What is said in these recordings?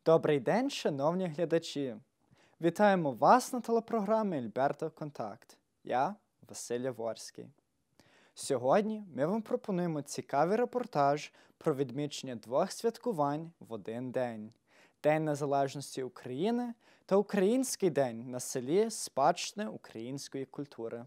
Добрий день, шановні глядачі! Вітаємо вас на телепрограмі «Alberta Контакт». Я Василь Яворський. Сьогодні ми вам пропонуємо цікавий репортаж про відмічення двох святкувань в один день – День Незалежності України та Український день на селі спадщини української культури.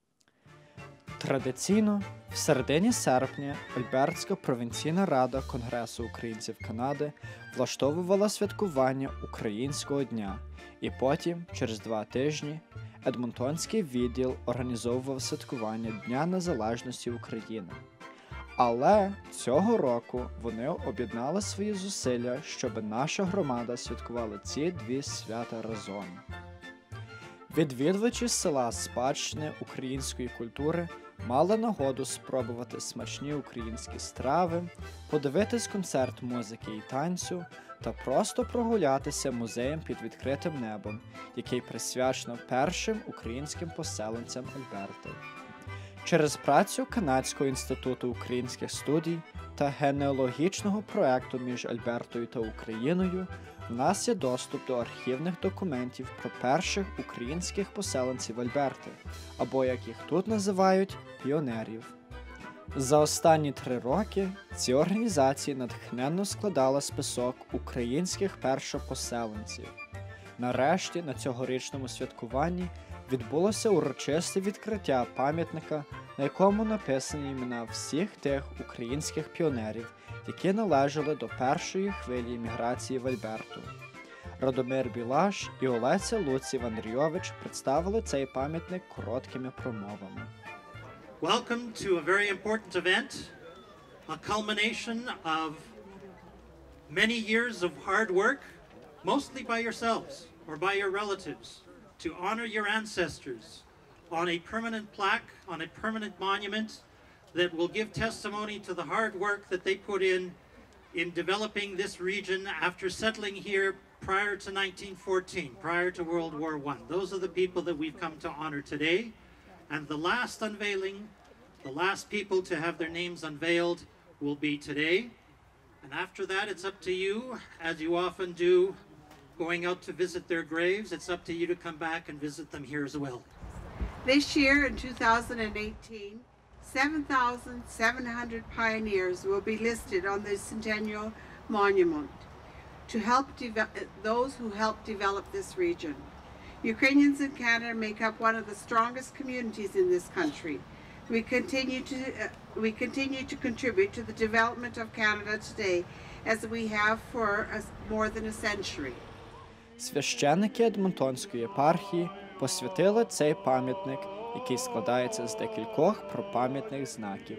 Традиційно, в середині серпня Альбертська провінційна рада Конгресу українців Канади влаштовувала святкування Українського дня, і потім, через 2 тижні, Едмонтонський відділ організовував святкування Дня Незалежності України. Але цього року вони об'єднали свої зусилля, щоб наша громада святкувала ці дві свята разом. Відвідувачі села спадщини української культури мали нагоду спробувати смачні українські страви, подивитись концерт музики і танцю та просто прогулятися музеєм під відкритим небом, який присвячено першим українським поселенцям Альберти. Через працю Канадського інституту українських студій та генеалогічного проекту між Альбертою та Україною в нас є доступ до архівних документів про перших українських поселенців Альберти, або, як їх тут називають, піонерів. За останні 3 роки ці організації натхненно складали список українських першопоселенців. Нарешті на цьогорічному святкуванні відбулося урочисте відкриття пам'ятника, на якому написані імена всіх тих українських піонерів, які належали до першої хвилі міграції в Альберту. Радомир Білаш і Олеся Луців-Андрійович представили цей пам'ятник короткими промовами. Welcome to a very important event, a culmination of many years of hard work, mostly by yourselves or by your relatives, to honor your ancestors on a permanent plaque, on a permanent monument that will give testimony to the hard work that they put in developing this region after settling here prior to 1914, prior to World War I. Those are the people that we've come to honor today. And the last unveiling, the last people to have their names unveiled will be today. And after that, it's up to you, as you often do, going out to visit their graves. It's up to you to come back and visit them here as well. This year, in 2018, 7,700 pioneers will be listed on the Centennial Monument to help those who helped develop this region. Ukrainians in Canada make up one of the strongest communities in this country. We continue to contribute to the development of Canada today, as we have for more than a century. Священники Едмонтонської єпархії посвятили цей пам'ятник, який складається з декількох пропам'ятних знаків.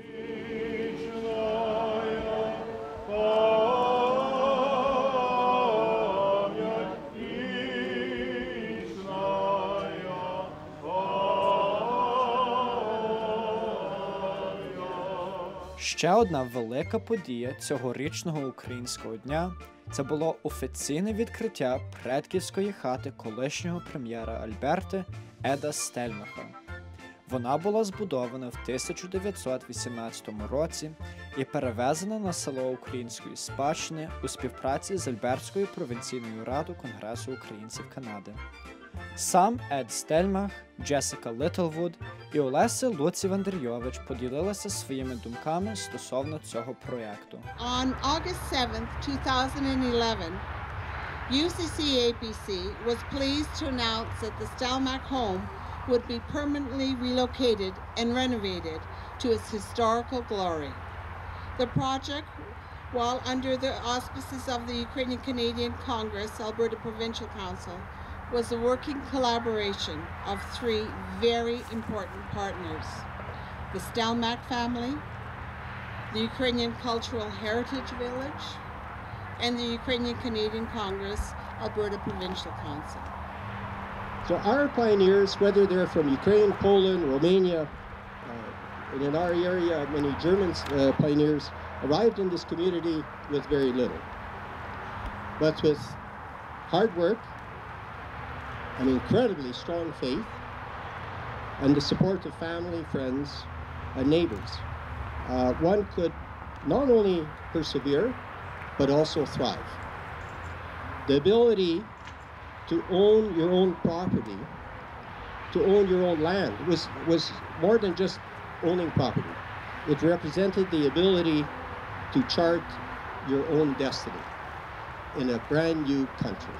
Ще одна велика подія цьогорічного Українського дня – це було офіційне відкриття предківської хати колишнього прем'єра Альберти Еда Стельмаха. Вона була збудована в 1918 році і перевезена на село української спадщини у співпраці з Альбертською провінційною радою Конгресу українців Канади. Сам Ед Стельмах, Джесіка Літлвуд і Олеся Луців-Андрійович поділилися своїми думками стосовно цього проєкту. On August 7th, 2011, UCC-APC was pleased to announce that the Stelmach home would be permanently relocated and renovated to its historical glory. The project, while under the auspices of the Ukrainian Canadian Congress, Alberta Provincial Council, was a working collaboration of 3 very important partners: the Stelmach family, the Ukrainian Cultural Heritage Village, and the Ukrainian Canadian Congress, Alberta Provincial Council. So our pioneers, whether they're from Ukraine, Poland, Romania, and in our area, many German pioneers arrived in this community with very little. But with hard work, an incredibly strong faith, and the support of family, friends, and neighbors, one could not only persevere, but also thrive. The ability to own your own property, to own your own land, was more than just owning property. It represented the ability to chart your own destiny in a brand new country.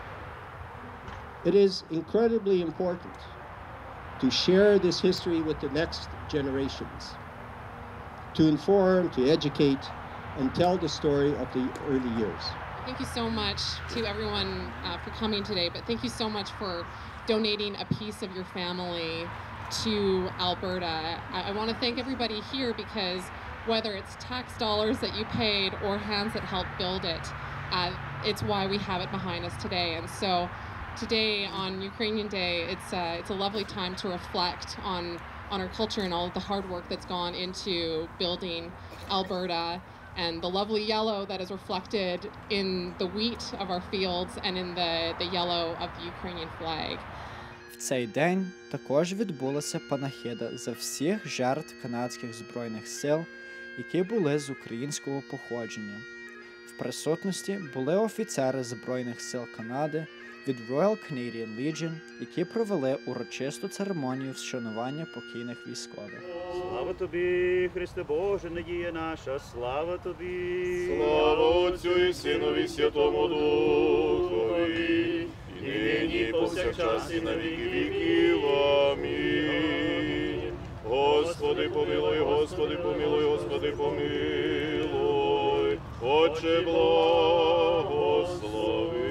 It is incredibly important to share this history with the next generations, to inform, to educate, and tell the story of the early years. Thank you so much to everyone for coming today, but thank you so much for donating a piece of your family to Alberta. I want to thank everybody here because whether it's tax dollars that you paid or hands that helped build it, it's why we have it behind us today. And so today on Ukrainian Day, it's a lovely time to reflect on our culture and all of the hard work that's gone into building Alberta, and the lovely yellow that is reflected in the wheat of our fields and in the yellow of the Ukrainian flag. В цей день також відбулася панахида за всіх жертв канадських збройних сил, які були з українського походження. В присутності були офіцери Збройних сил Канади від Royal Canadian Legion, які провели урочисту церемонію вшанування покійних військових. Слава тобі, Христе Боже, надія наша, слава тобі! Слава Отцю і Сину і Святому Духові, і нині, і повсякчас, і на віки віків. Амінь. Господи, помилуй, Господи, помилуй, Господи, помилуй. Отче, благослови.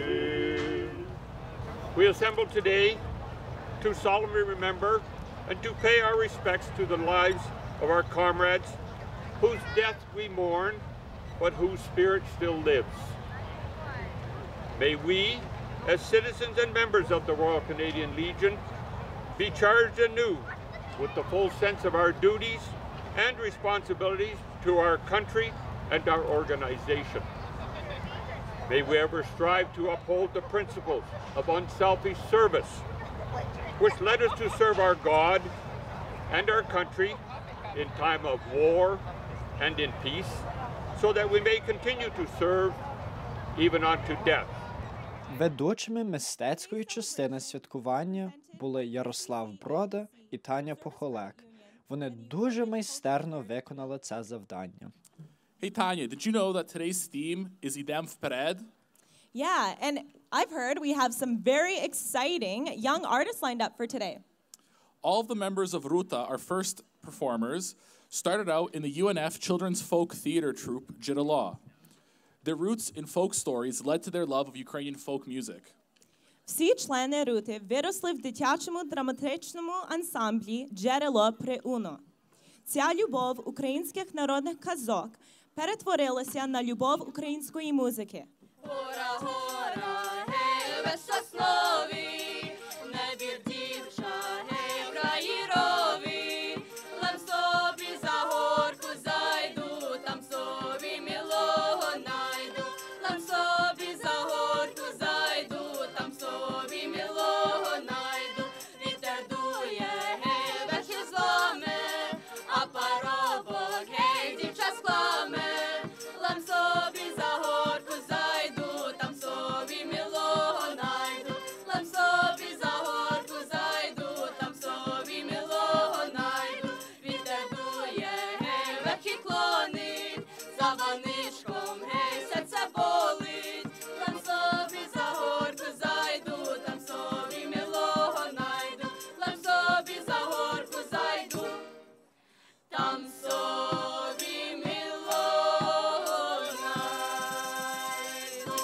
We assemble today to solemnly remember and to pay our respects to the lives of our comrades whose death we mourn, but whose spirit still lives. May we, as citizens and members of the Royal Canadian Legion, be charged anew with the full sense of our duties and responsibilities to our country and our organization. May we ever strive to uphold the principles of unselfish service, which led us to serve our God and our country in time of war and in peace, so that we may continue to serve even unto death. Ведучими мистецької частини святкування були Ярослав Брода і Таня Похолек. Вони дуже майстерно виконали це завдання. Hey Tanya, did you know that today's theme is Idem Vpered? Yeah, and I've heard we have some very exciting young artists lined up for today. All of the members of Ruta, our first performers, started out in the UNF children's folk theater troupe, Jidalaw. Their roots in folk stories led to their love of Ukrainian folk music. Всі члени Рути виросли в дитячому драматичному ансамблі «Джерело при Уно». Ця любов українських народних казок перетворилася на любов української музики. Гора, гора, гей, без соснові, небір дівча, гей, в краї рові, лем собі за горку зайду, там собі милого найду, лем собі за горку зайду, там собі милого найду, вітер дує, гей, верхи зломе, а парубок, гей, дівча скламе, лем собі за горку зайду, там собі милого найду, лем собі за горку зайду, там собі милого найду, вітер дує, гей, верхи клонить, за ваничком, гей, серце болить, лем собі за горку зайду, там собі милого найду, лем собі за горку зайду, там собі милого найду.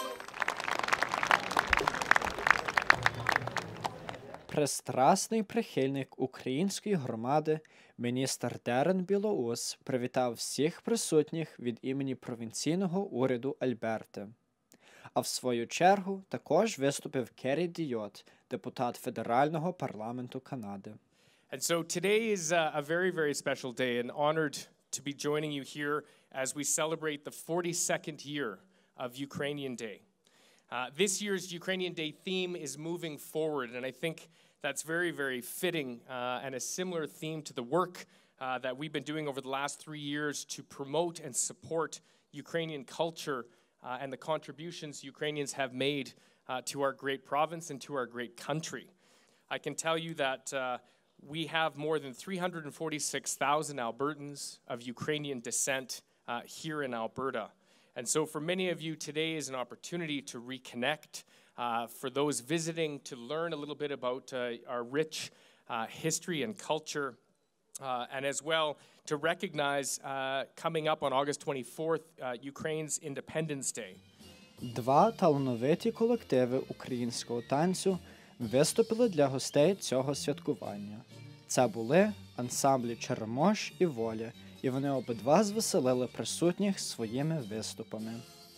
Пристрасний прихильник української громади, міністр Дерен Білоус привітав всіх присутніх від імені провінційного уряду Альберти. А в свою чергу також виступив Керрі Діот, депутат Федерального парламенту Канади. And so today is a very, very special day, and honored to be joining you here as we celebrate the 42nd year of Ukrainian Day. This year's Ukrainian Day theme is moving forward, and I think that's very, very fitting and a similar theme to the work that we've been doing over the last 3 years to promote and support Ukrainian culture and the contributions Ukrainians have made to our great province and to our great country. I can tell you that we have more than 346,000 Albertans of Ukrainian descent here in Alberta. And so for many of you, today is an opportunity to reconnect, for those visiting to learn a little bit about our rich history and culture, and as well to recognize coming up on August 24th, Ukraine's Independence Day. Два талановиті колективи українського танцю виступили для гостей цього святкування. Це були ансамблі «Черемош» і «Воля», і вони обидва звеселили присутніх своїми виступами.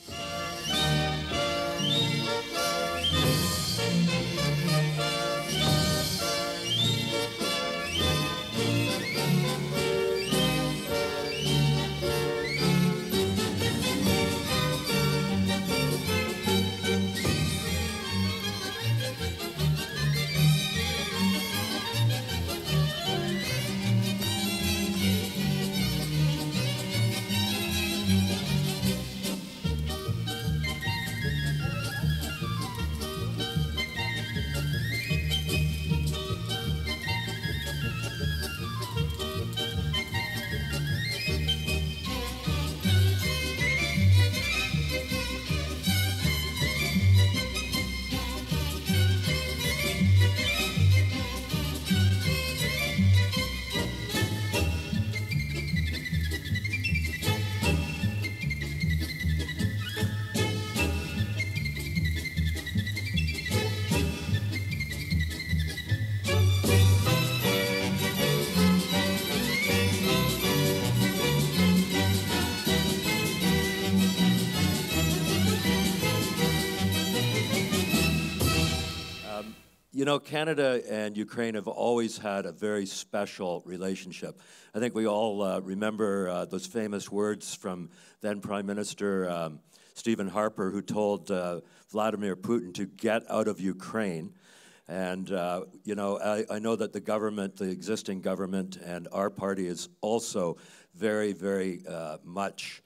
You know, Canada and Ukraine have always had a very special relationship. I think we all remember those famous words from then Prime Minister Stephen Harper, who told Vladimir Putin to get out of Ukraine. And, you know, I know that the government, the existing government, and our party is also very, very much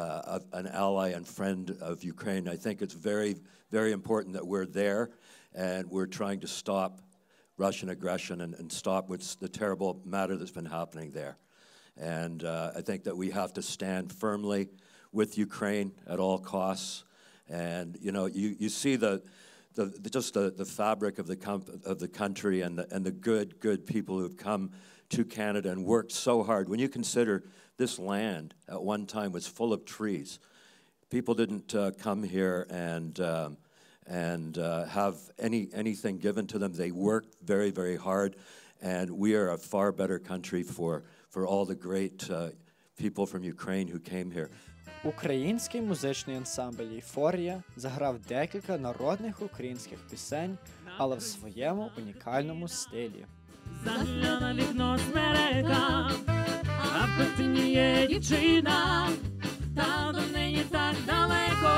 an ally and friend of Ukraine. I think it's very, very important that we're there and we're trying to stop Russian aggression and stop what's the terrible matter that's been happening there. And I think that we have to stand firmly with Ukraine at all costs. And, you know, you see just the fabric of the country and the good people who've come to Canada and worked so hard. When you consider this land at one time was full of trees, people didn't come here and have anything given to them. They worked very, very hard, and we are a far better country for all the great people from Ukraine who came here. Український музичний ансамбль «Ейфорія» заграв декілька народних українських пісень, але в своєму унікальному стилі. Загляне вікно смерека, а петиніє дівчина, та до неї так далеко.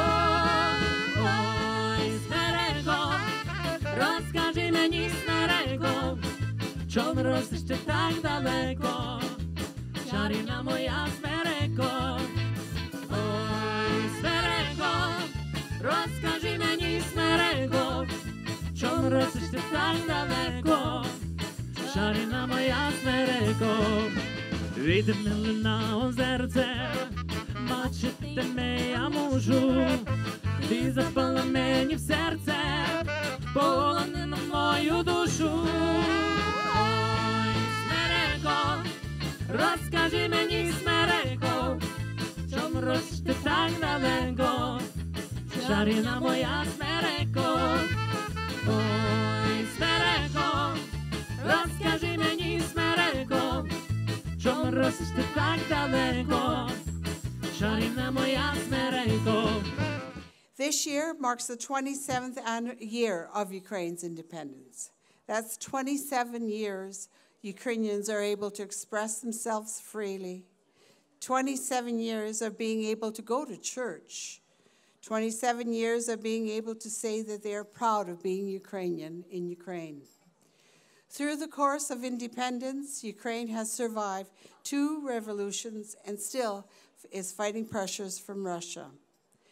Ой, смереко, розкажи мені, смереко, чом ростеш ти так далеко, чарівна моя смереко. Ой, смереко, розкажи мені, смереко, чом ростеш ти так далеко, чарівна моя смереко. Вітер не лина озерце, бачитиме я можу, ти запала мені в серце, полонена мою душу. Ой, смереко, розкажи мені, смереко, чом ростеш ти так далеко, чарівна моя смереко. Ой, смереко, розкажи мені, смереко, чом ростеш ти так далеко, чарівна моя смереко. This year marks the 27th year of Ukraine's independence. That's 27 years Ukrainians are able to express themselves freely. 27 years of being able to go to church. 27 years of being able to say that they are proud of being Ukrainian in Ukraine. Through the course of independence, Ukraine has survived 2 revolutions and still is fighting pressures from Russia.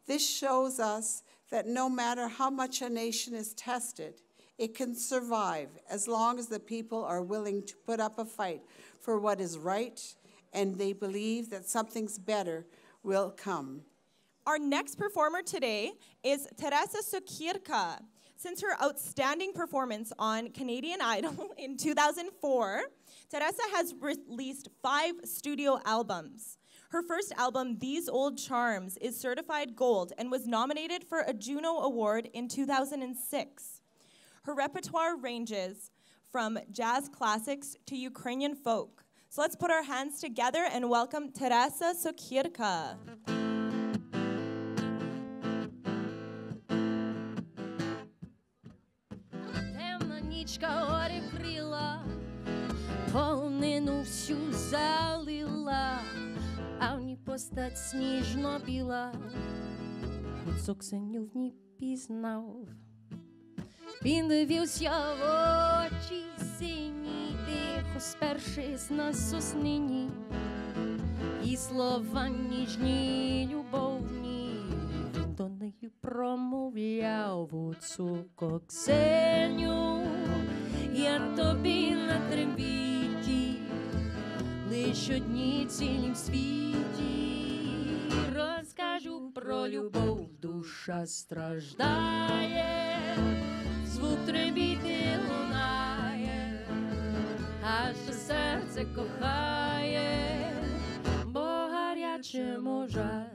This shows us that no matter how much a nation is tested, it can survive as long as the people are willing to put up a fight for what is right and they believe that something's better will come. Our next performer today is Teresa Sokirka. Since her outstanding performance on Canadian Idol in 2004, Teresa has released 5 studio albums. Her first album, These Old Charms, is certified gold and was nominated for a Juno Award in 2006. Her repertoire ranges from jazz classics to Ukrainian folk. So let's put our hands together and welcome Teresa Sokirka. Темна нічка гори крила, полонину всю залила, а в ній постать сніжно-біла, Гуцок синю в ній пізнав. Він дивився в очі сині, тихо спершись на соснині, і слова ніжні, любовні, він до неї промовляв: Гуцко Ксеню, я тобі на трембіті, лиш одній цілім світі розкажу про любов, душа страждає, звук трембіти лунає, аж серце кохає, бо гаряче може.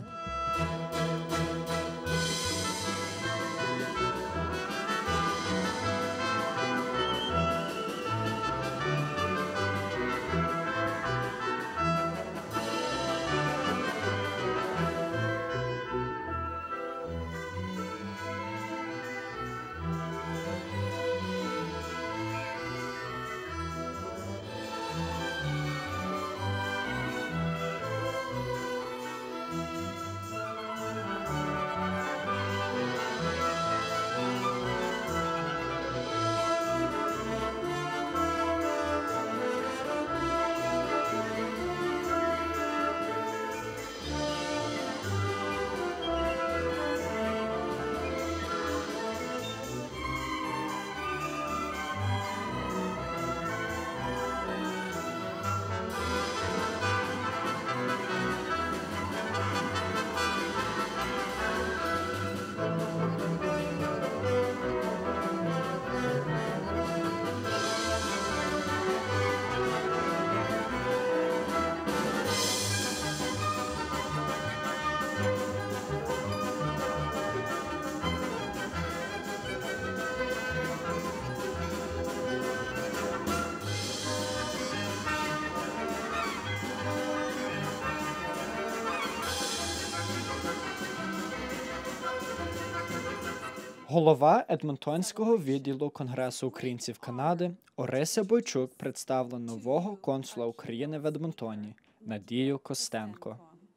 Голова Едмонтонського відділу Конгресу українців Канади Орися Бойчук представила нового консула України в Едмонтоні Надію Костенко.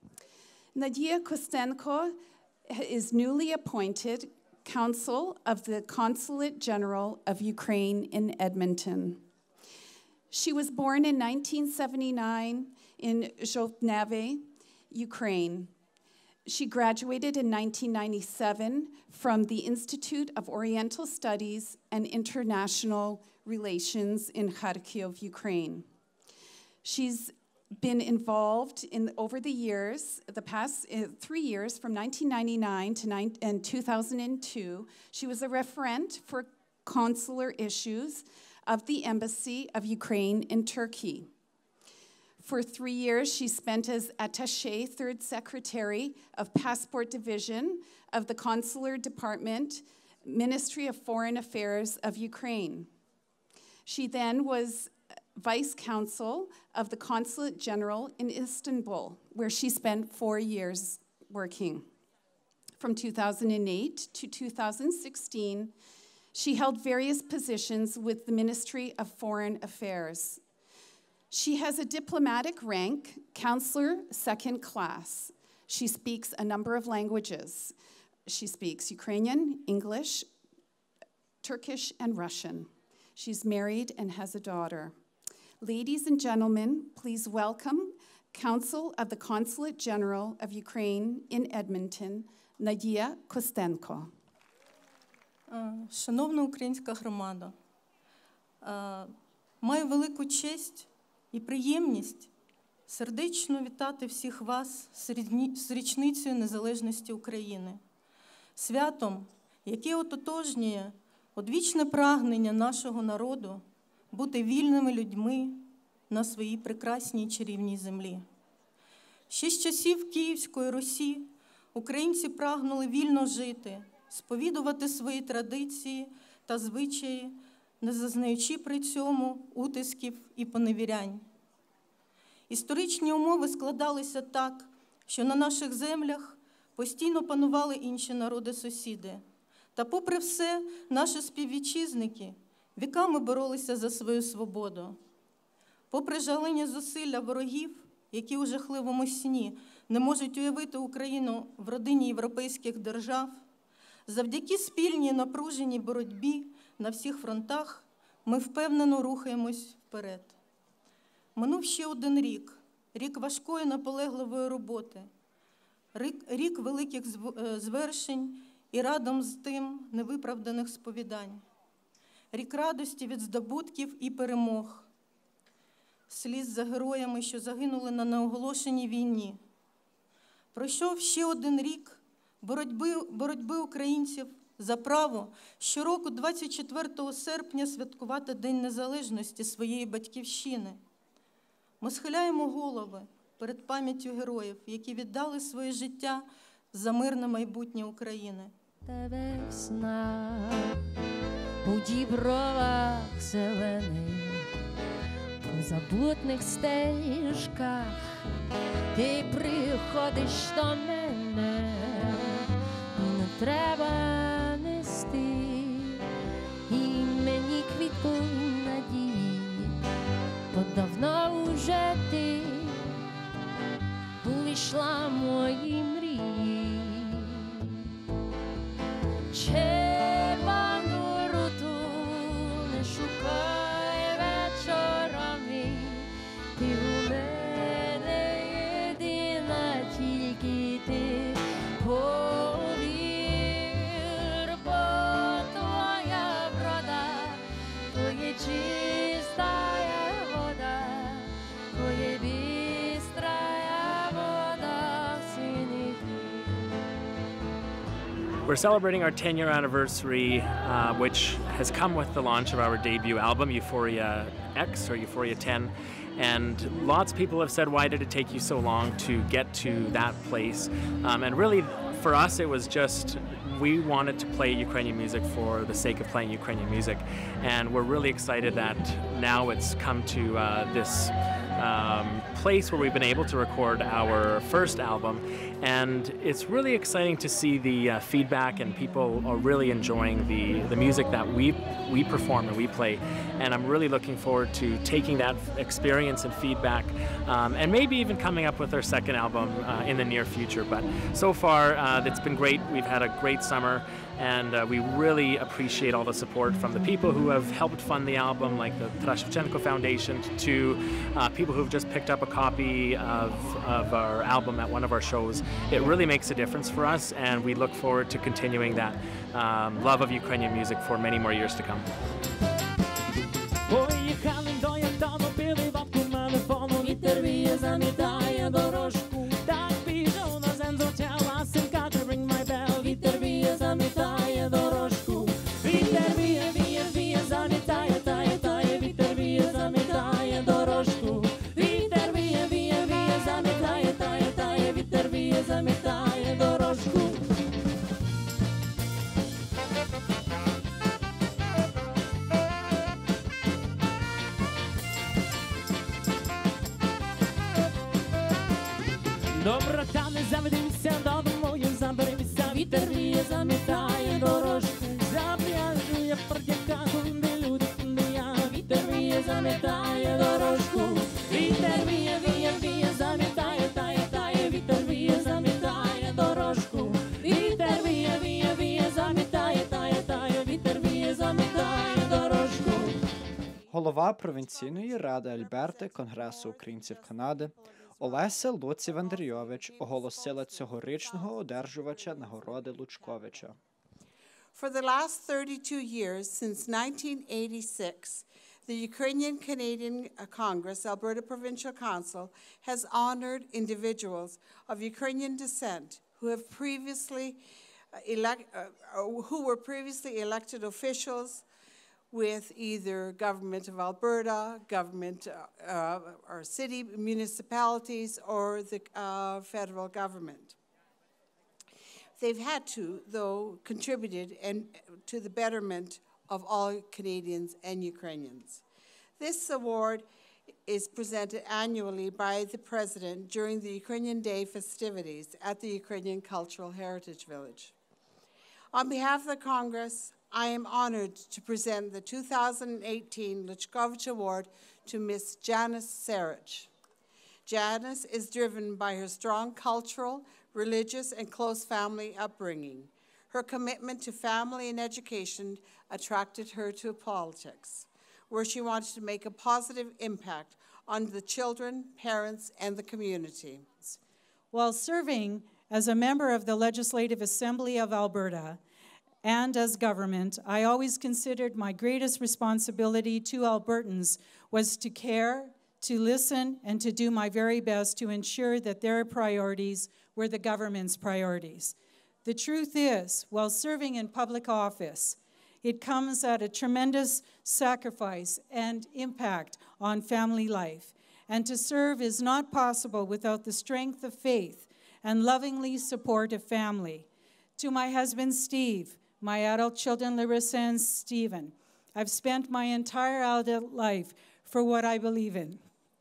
Nadia Kostenko is newly appointed Consul of the Consulate General of Ukraine in Edmonton. She was born in 1979 in Zhovneve, Ukraine. She graduated in 1997 from the Institute of Oriental Studies and International Relations in Kharkiv, Ukraine. She's been involved in over the years, the past 3 years, from 1999 to 2002. She was a referent for consular issues of the Embassy of Ukraine in Turkey. For 3 years, she spent as attaché, third secretary of Passport Division of the Consular Department, Ministry of Foreign Affairs of Ukraine. She then was vice consul of the Consulate General in Istanbul, where she spent 4 years working. From 2008 to 2016, she held various positions with the Ministry of Foreign Affairs. She has a diplomatic rank, Counselor Second Class. She speaks a number of languages. She speaks Ukrainian, English, Turkish, and Russian. She's married and has a daughter. Ladies and gentlemen, please welcome Consul of the Consulate General of Ukraine in Edmonton, Надія Костенко. Шановна українська громада, маю велику честь і приємність сердечно вітати всіх вас з річницею незалежності України, святом, яке ототожнює одвічне прагнення нашого народу бути вільними людьми на своїй прекрасній чарівній землі. Ще з часів Київської Русі українці прагнули вільно жити, сповідувати свої традиції та звичаї, не зазнаючи при цьому утисків і поневірянь. Історичні умови складалися так, що на наших землях постійно панували інші народи-сусіди. Та попри все, наші співвітчизники віками боролися за свою свободу. Попри жалені зусилля ворогів, які у жахливому сні не можуть уявити Україну в родині європейських держав, завдяки спільній напруженій боротьбі на всіх фронтах ми впевнено рухаємось вперед. Минув ще один рік, рік важкої наполегливої роботи, рік великих звершень і разом з тим невиправданих сповідань, рік радості від здобутків і перемог, сліз за героями, що загинули на неоголошеній війні. Пройшов ще один рік боротьби українців за право щороку 24 серпня святкувати День Незалежності своєї батьківщини. Ми схиляємо голови перед пам'яттю героїв, які віддали своє життя за мирне майбутнє України. Тебе в снах, у дібровах зелених, у забутних стежках ти приходиш до мене, і не треба нести і мені квітку надії, бо давно уже ти увійшла в мої мрії. Червону руту не шукай вечорами, ти у мене єдина, тільки ти повір, бо твоя врода, твоє чистая вода, твоє бістрая вода в синіх. We're celebrating our 10-year anniversary, which has come with the launch of our debut album, Euphoria X, or Euphoria 10. And lots of people have said, why did it take you so long to get to that place? And really, for us, it was just, we wanted to play Ukrainian music for the sake of playing Ukrainian music. And we're really excited that now it's come to this place where we've been able to record our first album. And it's really exciting to see the feedback, and people are really enjoying the music that we perform and we play. And I'm really looking forward to taking that experience and feedback, and maybe even coming up with our second album in the near future. But so far, it's been great. We've had a great summer, and we really appreciate all the support from the people who have helped fund the album, like the Trashevchenko Foundation, to people who've just picked up a copy of our album at one of our shows. It really makes a difference for us, and we look forward to continuing that love of Ukrainian music for many more years to come. Поїхали до Ягдону, пили водку, мали фону, вітер віє, замітає дорожку. Так пішов на зензу тяла, синка, to ring my bell. Вітер віє, замітає дорожку. Вітер віє, віє, віє, замітає, тає, тає. Вітер віє, замітає дорожку. Вітер віє, віє, віє, замітає, тає, тає. Вітер віє, замітає дорожку. Доброта, не заведемся додому, заберемося, вітер віє, замітає дорожку. Запряжує продяка, де люди, де я, вітер віє, замітає дорожку. Вітер віє, віє, віє, замітає, тає, тає, вітер віє, замітає дорожку. Вітер віє, віє, віє, замітає, тає, тає, вітер віє, замітає дорожку. Голова провінційної ради Альберти Конгресу українців Канади Олеся Луців-Андрійович оголосила цьогорічного одержувача нагороди Лучковича. For the last 32 years, since 1986, the Ukrainian Canadian Congress, Alberta Provincial Council, has honored individuals of Ukrainian descent who were previously elected officials with either government of Alberta, government or city municipalities, or the federal government. They've had to, though, contributed to the betterment of all Canadians and Ukrainians. This award is presented annually by the President during the Ukrainian Day festivities at the Ukrainian Cultural Heritage Village. On behalf of the Congress, I am honored to present the 2018 Luchkovich Award to Ms. Janice Sarich. Janice is driven by her strong cultural, religious, and close family upbringing. Her commitment to family and education attracted her to politics, where she wanted to make a positive impact on the children, parents, and the community. While serving as a member of the Legislative Assembly of Alberta and as government, I always considered my greatest responsibility to Albertans was to care, to listen, and to do my very best to ensure that their priorities were the government's priorities. The truth is, while serving in public office, it comes at a tremendous sacrifice and impact on family life. And to serve is not possible without the strength of faith and lovingly support of family. To my husband, Steve, my adult children, Larissa and Stephen, I've spent my entire adult life for what I believe in.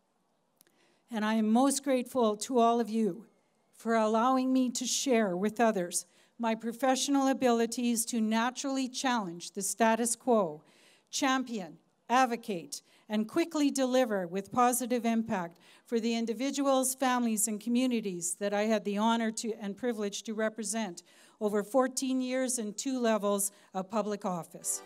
And I am most grateful to all of you for allowing me to share with others my professional abilities to naturally challenge the status quo, champion, advocate, and quickly deliver with positive impact for the individuals, families, and communities that I had the honor and privilege to represent over 14 years in 2 levels of public office.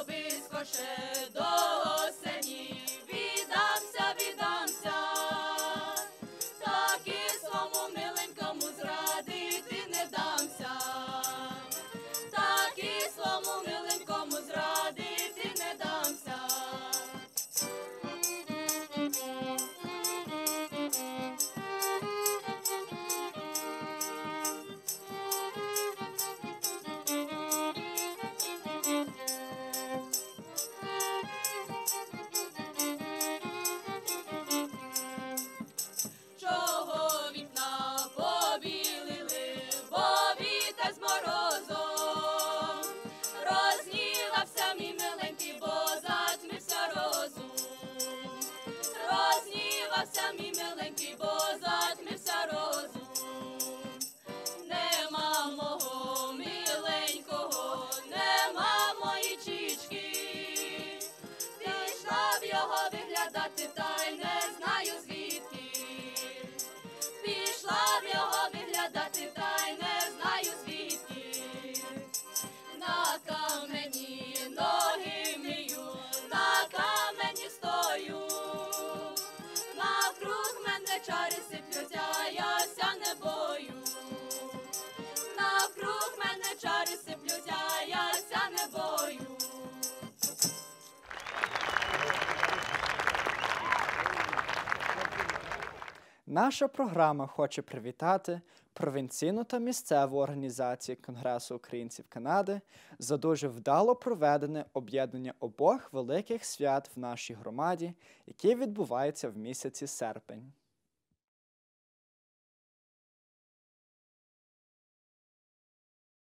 Наша програма хоче привітати провінційну та місцеву організацію Конгресу українців Канади за дуже вдало проведене об'єднання обох великих свят в нашій громаді, які відбуваються в місяці серпень.